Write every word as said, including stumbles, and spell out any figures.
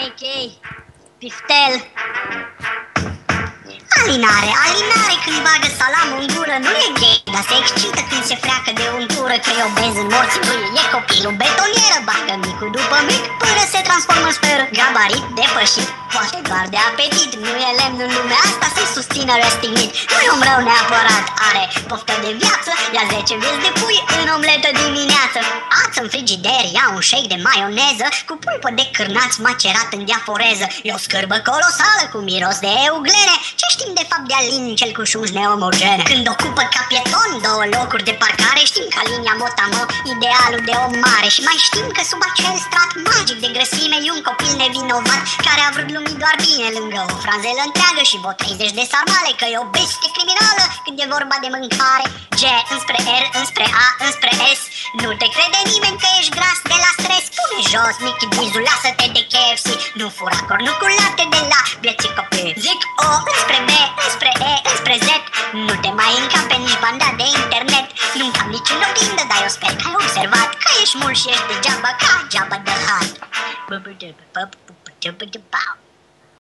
Ok, piftel. Alinare, alinare când bagă salamul în gură. Nu e gay, dar se excită când se freacă de untură. Că e obez în morții lui, e copilul betonieră. Bagă micul după mic până se transformă în sferă. Gabarit depășit, poate doar de apetit. Nu e lemn în lumea asta să-i susțină răstignit. Nu e om rău neapărat, are poftă de viață. Ia zece vieți de pui în omletă dimineață. Ață în frigider, ia un shake de maioneză cu pulpă de cârnați macerat în diaforeză. E o scârbă colosală cu miros de euglene. Ce știm de fapt de Alin, cel cu șunci neomogene? Când ocupă ca pieton două locuri de parcare, știm ca linia Motamo, idealul de om mare. Și mai știm că sub acel strat magic de grăsime e un copil nevinovat care a vrut lumii doar bine lângă o franzelă întreagă și vreo treizeci de sarmale. Că e o bestie criminală când e vorba de mâncare. G înspre R, înspre A, înspre S. Nu te crede nimeni că ești gras de la stres. Pune jos Mickey Dizul, lasă-te de K F C. Nu fura cornuculate de la vieții copii. Zic O înspre B, înspre E, înspre Z. Nu te mai încape nici banda de internet. Nu-mi cam nici în oglindă, dar eu sper că ai observat că ești mult și ești degeaba ca Jabba the Hutt.